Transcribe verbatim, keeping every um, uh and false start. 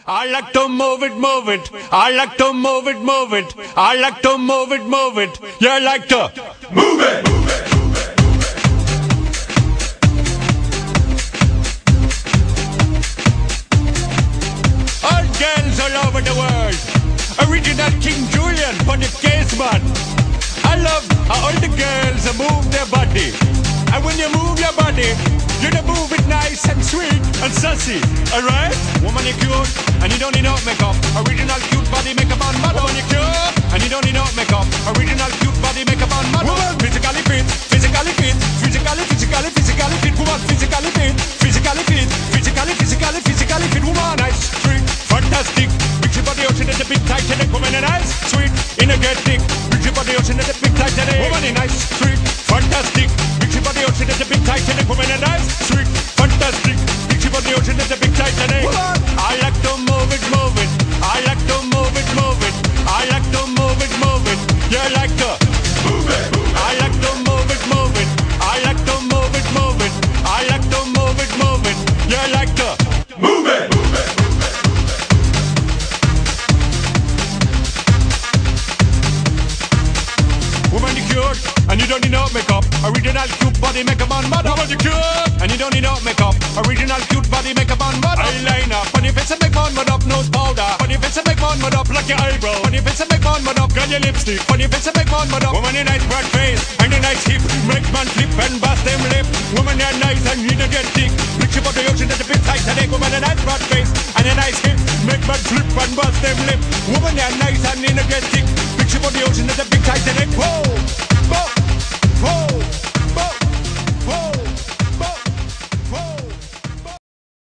I like to move it, move it. I like to move it, move it. I like to move it, move it. You like to move it. Move it. All girls all over the world. Original King Julian for the case man. I love how all the girls move their body. And when you move your body, you don't move it nice and sweet and sassy, alright? Woman, you cute, and you don't need no makeup. Original cute body makeup on model. Woman, you cute, and you don't need no makeup. Original cute body makeup on model. Woman, physically fit, physically fit, physically, physically, physically fit. Woman, physically fit, physically fit, physically, physically, physically fit. Woman, nice, sweet, fantastic. Big ship on the ocean and the big Titanic. Woman, nice, sweet, energetic. Big ship on the ocean and the big Titanic. Woman, nice, sweet, fantastic. On the ocean is a big Titanic. Woman and nice, sweet, fantastic. Big ship on the ocean is a big Titanic. I like to move it, move it. I like to move it, move it. I like to move it, move it. You like to move it. I like to move it, move it. I like to move it, move it. I like to move it, move it. You like to move it. Woman, you cute, and you don't need no makeup. Original cute body makeup on model. Woman, you cute, and you don't need no makeup. Original cute body makeup on model. Eyeliner, on your face and make one mud up. Nose powder, on your face and make one mud up. Like your eyebrow, on your face and make one mud up. Girl, your lipstick, on your face and make one mud up. Woman, your nice broad face and your nice hip. Make man flip and bust them lip. Woman, you're nice and you don't get thick. Big ship on the ocean at the big Titanic. Woman, your nice broad face and your nice hip. Make man flip and bust them lip. Woman, you're nice and you don't get thick. Big ship on the ocean at the big Titanic. Whoa.